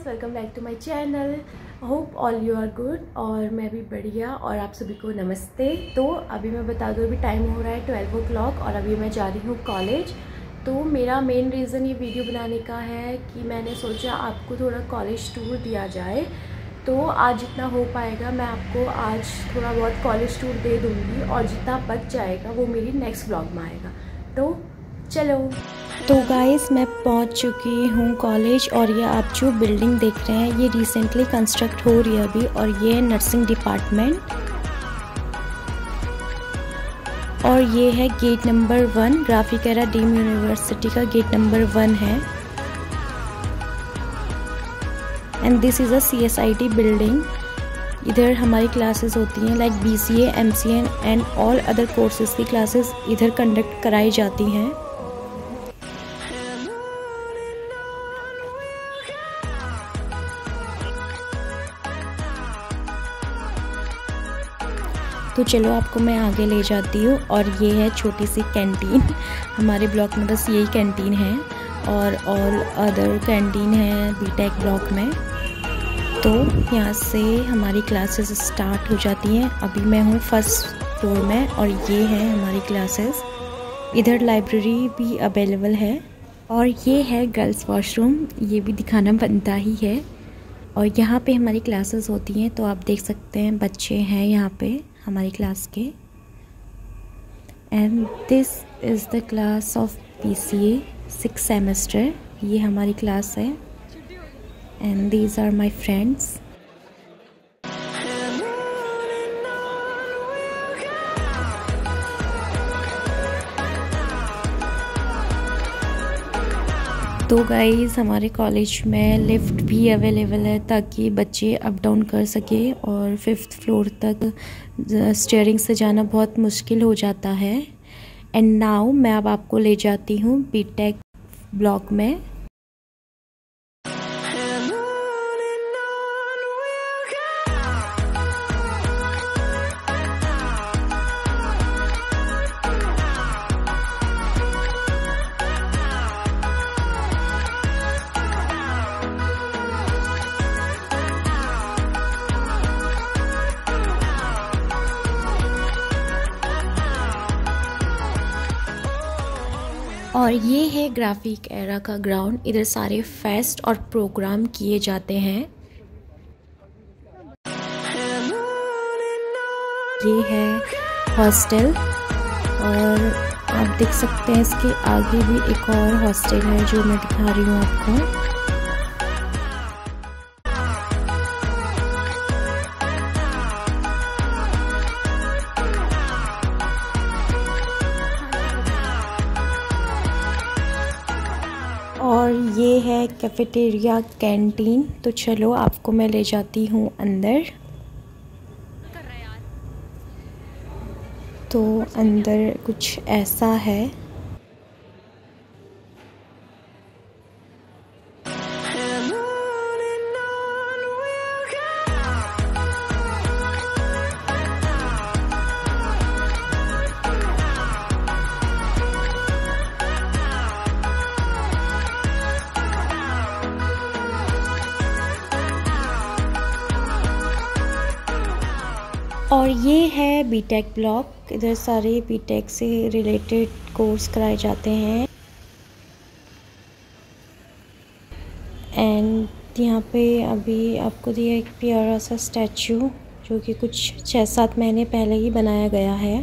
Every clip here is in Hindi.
Guys, welcome back to my channel. Hope all you are good और मैं भी बढ़िया। और आप सभी को नमस्ते। तो अभी मैं बता दूँ, अभी टाइम हो रहा है 12 o'clock और अभी मैं जा रही हूँ कॉलेज। तो मेरा मेन रीज़न ये वीडियो बनाने का है कि मैंने सोचा आपको थोड़ा कॉलेज टूर दिया जाए। तो आज जितना हो पाएगा मैं आपको आज थोड़ा बहुत कॉलेज टूर दे दूँगी और जितना बच जाएगा वो मेरी नेक्स्ट व्लॉग में आएगा। तो चलो। तो गाइस, मैं पहुंच चुकी हूं कॉलेज और ये आप जो बिल्डिंग देख रहे हैं ये रिसेंटली कंस्ट्रक्ट हो रही है अभी, और ये है नर्सिंग डिपार्टमेंट। और ये है gate number 1, Graphic Era deemed university का गेट नंबर 1 है। And this is a CSIT building. इधर हमारी क्लासेस होती हैं like BCA, MCA and all other courses की क्लासेस इधर कंडक्ट कराई जाती हैं। तो चलो आपको मैं आगे ले जाती हूँ। और ये है छोटी सी कैंटीन। हमारे ब्लॉक में बस यही कैंटीन है और ऑल अदर कैंटीन है बीटेक ब्लॉक में। तो यहाँ से हमारी क्लासेस स्टार्ट हो जाती हैं। अभी मैं हूँ फर्स्ट फ्लोर में और ये है हमारी क्लासेस। इधर लाइब्रेरी भी अवेलेबल है और ये है गर्ल्स वॉशरूम, ये भी दिखाना बनता ही है। और यहाँ पे हमारी क्लासेस होती हैं, तो आप देख सकते हैं बच्चे हैं यहाँ पे हमारी क्लास के। And this is the class of BCA 6th semester. ये हमारी क्लास है and these are my friends. तो गाइस, हमारे कॉलेज में लिफ्ट भी अवेलेबल है ताकि बच्चे अप डाउन कर सके। और 5th फ्लोर तक स्टेयरिंग से जाना बहुत मुश्किल हो जाता है। एंड नाउ मैं अब आपको ले जाती हूँ बीटेक ब्लॉक में। और ये है ग्राफिकेरा का ग्राउंड। इधर सारे फेस्ट और प्रोग्राम किए जाते हैं। ये है हॉस्टल और आप देख सकते हैं इसके आगे भी एक और हॉस्टल है जो मैं दिखा रही हूँ आपको। और ये है कैफेटेरिया कैंटीन। तो चलो आपको मैं ले जाती हूँ अंदर। तो अंदर कुछ ऐसा है। और ये है बीटेक ब्लॉक। इधर सारे बीटेक से रिलेटेड कोर्स कराए जाते हैं। एंड यहाँ पे अभी आपको दिया एक प्यारा सा स्टैचू जो कि कुछ 6-7 महीने पहले ही बनाया गया है।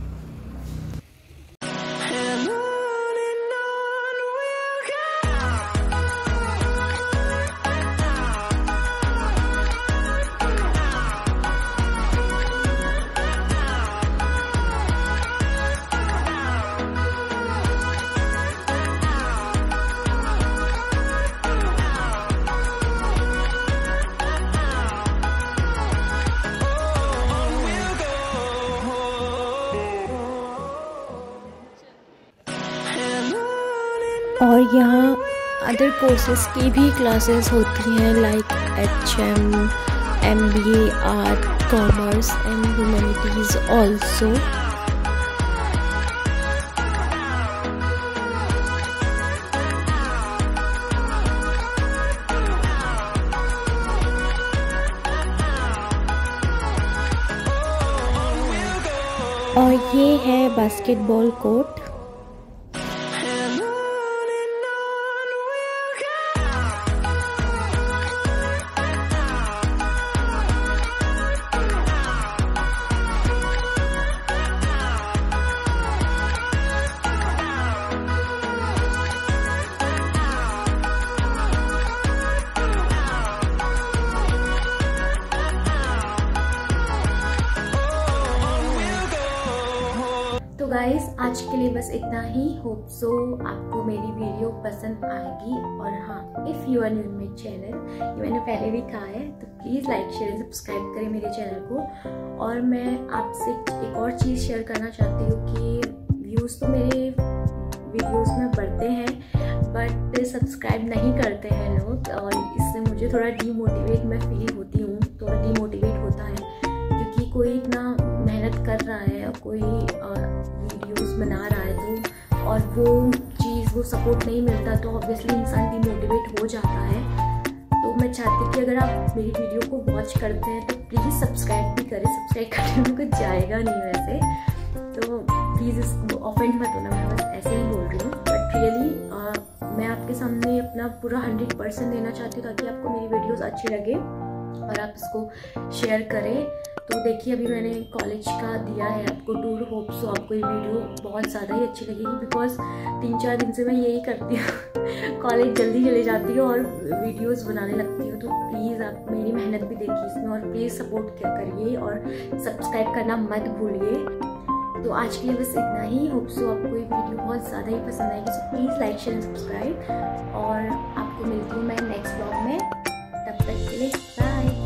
और यहाँ अदर कोर्सेज की भी क्लासेस होती हैं like HM, MBA, art, commerce and humanities also. और ये है बास्केटबॉल कोर्ट। तो गाइस आज के लिए बस इतना ही। होप सो आपको मेरी वीडियो पसंद आएगी। और हाँ, if you are new my channel, ये मैंने पहले भी कहा है, तो प्लीज़ लाइक शेयर सब्सक्राइब करें मेरे चैनल को। और मैं आपसे एक और चीज़ शेयर करना चाहती हूँ कि व्यूज़ तो मेरे वीडियोज़ में बढ़ते हैं बट सब्सक्राइब नहीं करते हैं लोग, और इससे मुझे थोड़ा डीमोटिवेट मैं फील होती हूँ, थोड़ा डीमोटिवेट होता है, क्योंकि कोई इतना मेहनत कर रहा है और कोई वीडियोस बना रहा है तो और वो सपोर्ट नहीं मिलता तो ऑब्वियसली इंसान डीमोटिवेट हो जाता है। तो मैं चाहती कि अगर आप मेरी वीडियो को वॉच करते हैं तो प्लीज़ सब्सक्राइब भी करें। सब्सक्राइब करने में कुछ जाएगा नहीं वैसे, तो प्लीज़ इसको ऑफेंड मत होना, मैं बस ऐसे ही बोल रही हूँ। बट रियली मैं आपके सामने अपना पूरा 100% देना चाहती हूँ ताकि आपको मेरी वीडियोज़ अच्छी लगे और आप इसको शेयर करें। तो देखिए अभी मैंने कॉलेज का दिया है आपको टूर। होप सो आपको ये वीडियो बहुत ज़्यादा ही अच्छी लगेगी, बिकॉज 3-4 दिन से मैं यही करती हूँ कॉलेज जल्दी चले जाती हूँ और वीडियोस बनाने लगती हूँ। तो प्लीज़ आप मेरी मेहनत भी देखिए इसमें और प्लीज़ सपोर्ट करिए और सब्सक्राइब करना मत भूलिए। तो आज के लिए बस इतना ही। होप सो आपको ये वीडियो बहुत ज़्यादा ही पसंद आएगी। So please like share subscribe, और आपको मिलती हूँ मैं नेक्स्ट ब्लॉग में। तब तक के लिए बाय।